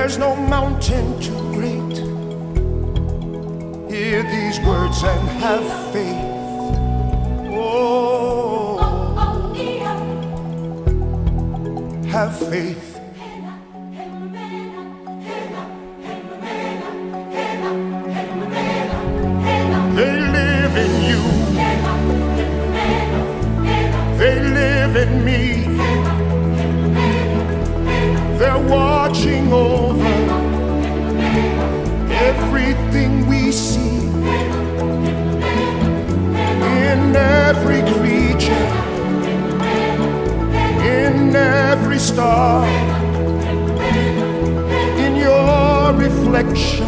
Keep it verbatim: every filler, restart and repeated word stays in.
There's no mountain too great. Hear these words and have faith. Oh, have faith. They live in you. They live in me. They're watching over everything we see, in every creature, in every star, in your reflection.